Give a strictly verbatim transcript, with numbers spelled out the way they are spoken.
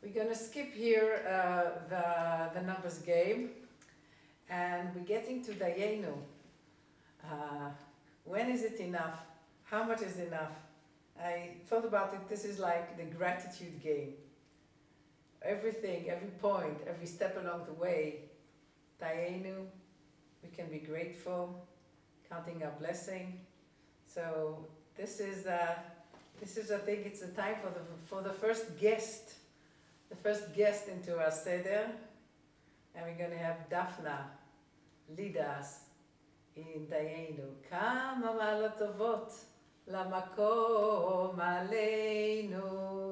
We're going to skip here uh, the, the numbers game, and we're getting to Dayenu. Uh, when is it enough? How much is enough? I thought about it, this is like the gratitude game. Everything, every point, every step along the way, Dayenu, we can be grateful, counting our blessing. So this is, uh, this is, I think it's the time for the, for the first guest, the first guest into our Seder. And we're going to have Daphna lead us in Dayenu. Kama ma'alot tovot למקום עלינו